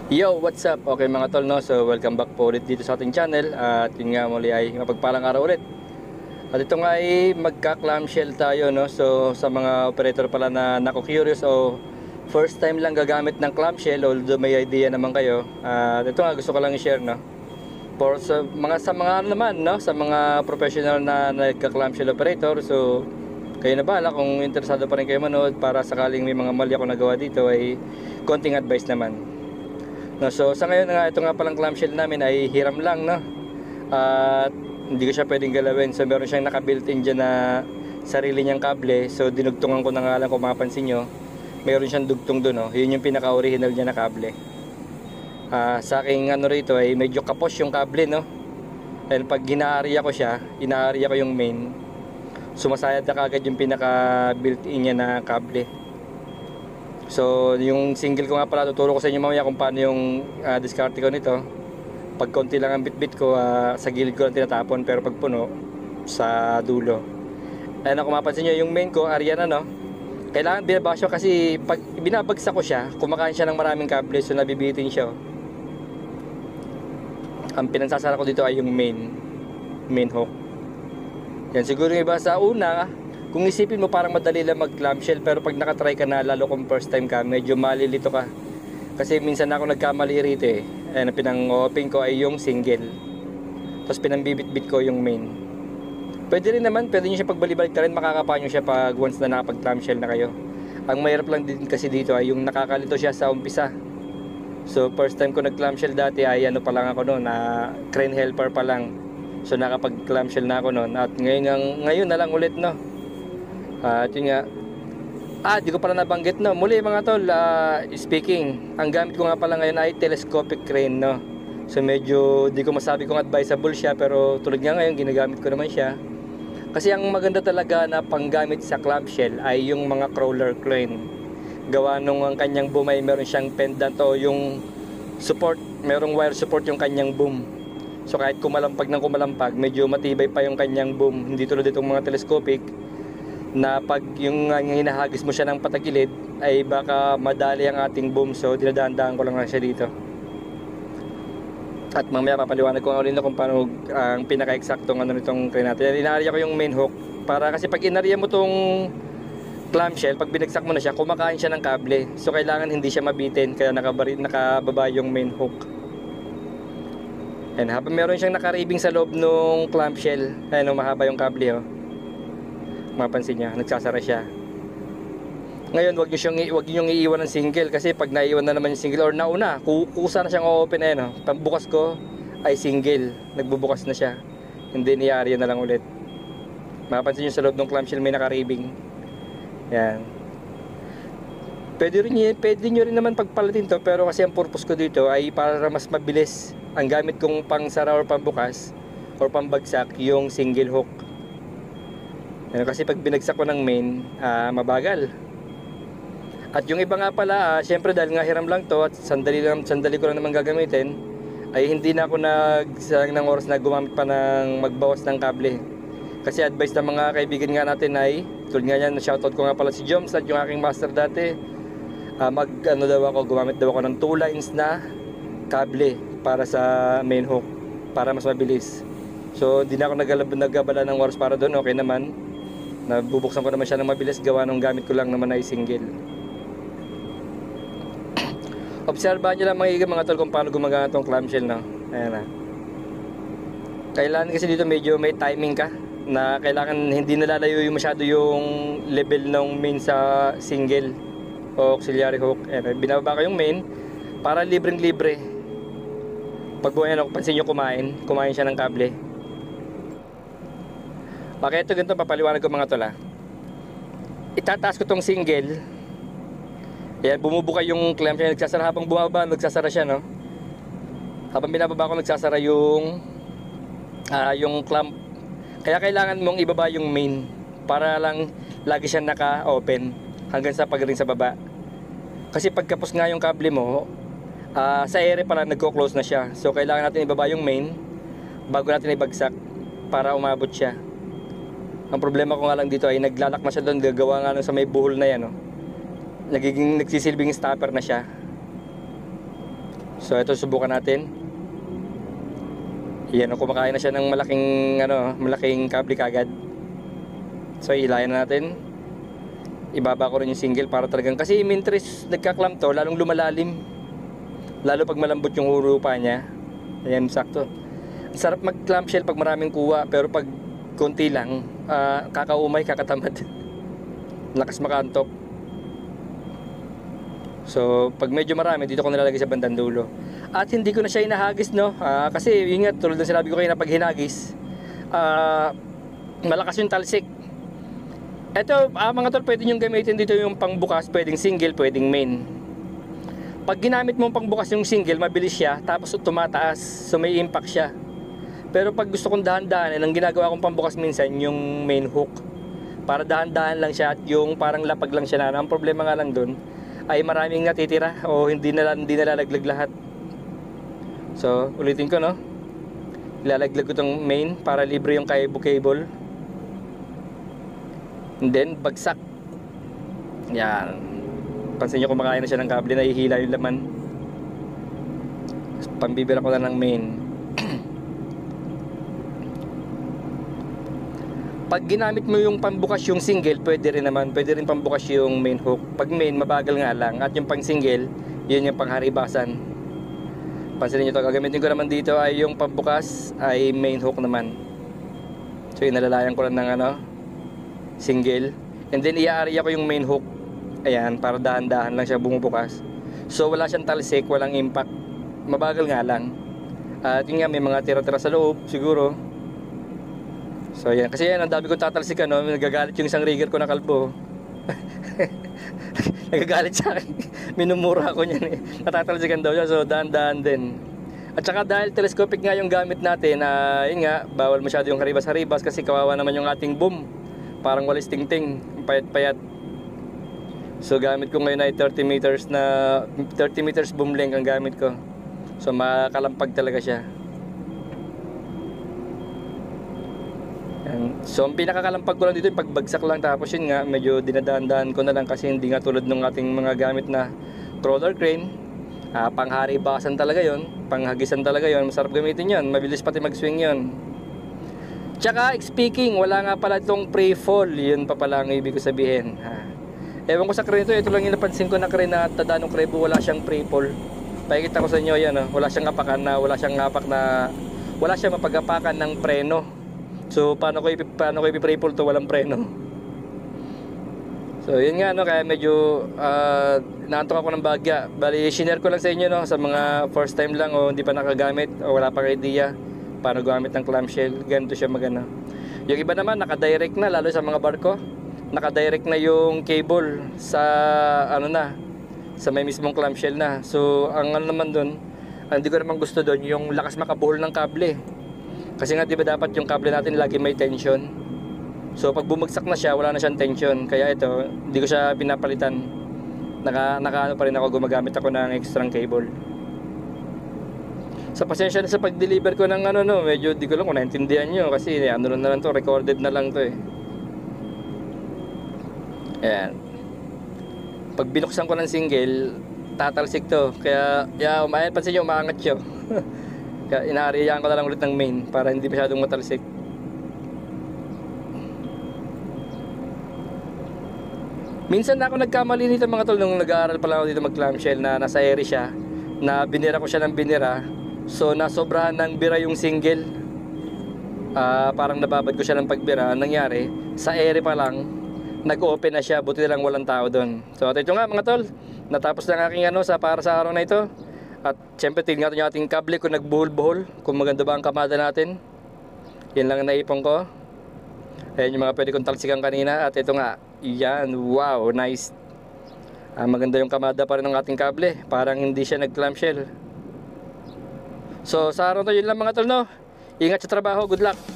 Yo, what's up? Okay mga tol, no? So welcome back po ulit dito sa ating channel. At yun nga muli ay mapagpalang araw ulit. At ito nga ay magka-clamshell tayo, no? So sa mga operator pala na nako-curious o first time lang gagamit ng clamshell, although may idea naman kayo, at ito nga gusto ko lang i-share, no? For sa mga ano naman, no? Sa mga professional na nagka-clamshell operator, so kayo na bahala kung interesado pa rin kayo manood para sakaling may mga mali ako nagawa dito ay konting advice naman. No, so sa ngayon nga ito nga palang clamshell namin ay hiram lang, no. At hindi ko siya pwedeng galawin. So meron siyang naka-built-in diyan na sarili niyang kable. So dinugtungan ko na nga lang kung mapapansin niyo. Meron siyang dugtong doon, no. 'Yun yung pinaka-original niya na kable. Sa aking ano rito ay medyo kapos yung kable, no. And pag ginaarya ko siya, inaarya ko yung main, sumasayad na kagad yung pinaka built-in niya na kable. So yung single ko nga pala, tuturo ko sa inyo mamaya kung paano yung diskarte ko nito. Pag konti lang ang bitbit ko, sa gilid ko lang tinatapon, pero pag puno, sa dulo. Ayan, kung mapansin nyo yung main ko, arya na, no. Kailangan binabasyo kasi pag binabagsak ko siya, kumakain siya ng maraming kable, so nabibitin siya. Ang pinansasara ko dito ay yung main hook. Yan, siguro yung iba sa una, kung isipin mo parang madali lang mag-clamshell, pero pag nakatry ka na, lalo kung first time ka, medyo malilito ka. Kasi minsan ako nagkamali rito eh. Ayan, pinang-open ko ay yung single. Tapos pinambibit-bit ko yung main. Pwede rin naman, pwede nyo siya pagbalik-balik na rin, makakapa nyo siya pag once na nakapag-clamshell na kayo. Ang mahirap lang din kasi dito ay yung nakakalito siya sa umpisa. So first time ko nag-clamshell dati ay ano pa lang ako noon, na crane helper pa lang. So nakapag-clamshell na ako noon, at ngayon na lang ulit, no. At yun nga, di ko pala nabanggit, no. Muli mga tol, speaking, ang gamit ko nga pala ngayon ay telescopic crane, no. So medyo di ko masabi kung advisable siya, pero tulad nga ngayon ginagamit ko naman siya. Kasi ang maganda talaga na panggamit sa clamshell ay yung mga crawler crane. Gawa nung ang kanyang boom ay meron siyang pendant o yung support, merong wire support yung kanyang boom. So kahit kumalampag ng kumalampag, medyo matibay pa yung kanyang boom. Hindi tulad itong mga telescopic na pag yung hinahagis mo siya ng patagilid ay baka madali ang ating boom. So dinadaan-daan ko lang siya dito. At mamaya papaliwanag ko ulit kung paano ang pinaka-eksaktong ano nitong crane natin. Inarya ko yung main hook para kasi pag inarya mo tong clamshell, pag binagsak mo na siya, kumakain siya ng kable. So kailangan hindi siya mabitin, kaya nakababa yung main hook. And habang meron siyang nakaribing sa loob nung clamshell, ayun, mahaba yung kable, oh. Mapansin niya, nagsasara siya. Ngayon, wag niyo iiwan ng single, kasi pag naiwan na naman yung single or nauna, kusa na siyang open, no. Pagbukas ko ay single, nagbubukas na siya. Hindi niyaari na lang ulit. Mapansin niyo sa loob ng clamshell may nakaribing. Yan. Pwede niyo rin naman pagpalatin to, pero kasi ang purpose ko dito ay para mas mabilis. Ang gamit kong pang sara or pambukas or pambagsak yung single hook. Kasi pag binagsak ko ng main, mabagal. At yung iba nga pala, syempre dahil nga hiram lang to at sandali ko lang naman gagamitin, ay hindi na ako nagsayang ng oras na gumamit pa ng magbawas ng kable. Kasi advice ng mga kaibigan nga natin ay, tulad nga yan, shoutout ko nga pala si Joms at yung aking master dati, gumamit daw ako ng 2 lines na kable para sa main hook, para mas mabilis. So hindi na ako nagabala ng oras para doon, okay naman. Nabubuksan ko naman siya ng mabilis, gawa nung gamit ko lang naman ay single. Obserbahan nyo lang mga tol kung paano gumagana itong clamshell, no? Ayan na. Kailangan kasi dito medyo may timing ka, na kailangan hindi nalalayo masyado yung level ng main sa single o auxiliary hook. Ayan, binababa ko yung main para libreng libre. Pag pansin nyo kumain siya ng kable. Okay, ito ganito papaliwanag ko mga tol, itataas ko tong single. Ayan, bumubuka yung clamshell, nagsasara habang bumaba, nagsasara siya, no. Habang binababa ko, nagsasara yung clamp. Kaya kailangan mong ibaba yung main para lang lagi siya naka-open hanggang sa pagring sa baba. Kasi pagkapos nga yung kable mo, sa ere pa lang nagko-close na siya. So kailangan natin ibaba yung main bago natin ibagsak para umabot siya. Ang problema ko nga lang dito ay naglalak na siya doon, gagawa nga sa may buhol na yan, no. Nagsisilbing stopper na siya. So ito subukan natin. Yan, kumakain na siya ng malaking kable kagad. So ilayan na natin. Ibaba ko rin yung single para talagang, kasi mintres nagka-clamp to, lalong lumalalim. Lalo pag malambot yung lupa niya. Ayan, sakto. Ang sarap mag-clamp shell pag maraming kuha, pero pag konti lang, kakaumay, kakatamad. Lakas makantok. So pag medyo marami, dito ko nilalagay sa bandang dulo. At hindi ko na siya hinahagis, no? Kasi ingat, tulad ng sinabi ko kayo na pag hinagis, malakas yung talsik. Ito, mga tol, pwede nyo gamitin dito yung pangbukas, pwedeng single, pwedeng main. Pag ginamit mo pangbukas yung single, mabilis siya, tapos tumataas, so may impact siya. Pero pag gusto kong dahan-dahan, ang ginagawa kong pambukas minsan, yung main hook. Para dahan-dahan lang siya at yung parang lapag lang siya na. Ang problema nga lang dun, ay maraming natitira o hindi nalalaglag lahat. So, ulitin ko, no? Ilalaglag ko tong main para libre yung cable. And then, bagsak. Yan. Pansin nyo kumakain na siya ng kable, nahihila yung laman. Pambibira ko na ng main. Pag ginamit mo yung pambukas yung single, pwede rin naman. Pwede rin pambukas yung main hook. Pag main, mabagal nga lang. At yung pang single, yun yung pangharibasan. Pansinin nyo to, gagamitin ko naman dito ay yung pambukas ay main hook naman. So inalalayan ko lang ng single. And then i-area ko yung main hook. Ayan, para dahan-dahan lang siya bumubukas. So wala siyang talsik, walang impact. Mabagal nga lang. At yun nga, may mga tira-tira sa loob siguro. So yan, kasi yan, ang dami kong tatalsikan, no? Nagagalit yung isang rigger ko na kalbo. Nagagalit sa akin. Minumura ako niyan eh. Natatalsikan daw siya, so dahan-dahan din. At saka dahil telescopic nga yung gamit natin, yun nga, bawal masyado yung haribas-haribas kasi kawawa naman yung ating boom. Parang walis ting-ting, payat-payat. So gamit ko ngayon ay 30 meters boom length ang gamit ko. So makakalampag talaga siya. So ang pinakakalampag ko lang dito yung pagbagsak lang, tapos yun nga medyo dinadaan-daan ko na lang kasi hindi nga tulad ng ating mga gamit na crawler crane. Pangharibasan talaga yon, panghagisan talaga yon, masarap gamitin yon, mabilis pati mag-swing yon. Tsaka speaking, wala nga pala itong pre-fall, yun pa pala ang ibig ko sabihin. Ewan ko sa crane ito lang yung napansin ko na crane na Tadano Crebo, wala siyang pre-fall. Pakikita ko sa inyo yan, wala siyang apakan na, wala siyang mapagapakan ng preno. So paano ko i-pre-fall to walang preno? So yun nga, kaya medyo naantok ako ng bagya. Bali, share ko lang sa inyo, sa mga first time lang o hindi pa nakagamit o wala pang idea paano gumamit ng clamshell. Ganito siya magana. Yung iba naman naka-direct na, lalo sa mga barko, naka-direct na yung cable sa sa may mismong clamshell na. So ang naman doon, hindi ko naman gusto doon yung lakas makabuhol ng kable. Kasi nga diba dapat yung kable natin lagi may tension. So pag bumagsak na siya, wala na siyang tension. Kaya ito, hindi ko siya pinapalitan. Naka pa rin ako, gumagamit ako ng extra cable. Sa pasensya na sa pag-deliver ko ng medyo di ko lang kung naintindihan nyo kasi na lang to, recorded na lang to eh. Ayan. Pag binuksan ko ng single, tatalsik to. Kaya pansin nyo, umaangat siya. Kaya inaariyaan ko na lang ulit ng main para hindi masyadong matalsik. Minsan na ako nagkamali nito mga tol nung nag-aaral pa lang ako dito mag-clamshell na nasa ere siya, na binira ko siya ng binira. So nasobrahan ng bira yung single. Parang nababad ko siya ng pagbira. Nangyari, sa ere pa lang nag-open na siya, buti lang walang tao doon. So ito nga mga tol, natapos na aking para sa araw na ito. At syempre tingnan natin yung ating kable kung nagbuhol-buhol, kung maganda ba ang kamada natin. Yan lang ang naipon ko. Ayan yung mga pwede kong talsikan kanina. At ito nga, yan, wow, nice. Maganda yung kamada pa rin ng ating kable, parang hindi siya nag-clamshell. So sa araw na yun lang mga tol, no? Ingat sa trabaho, good luck.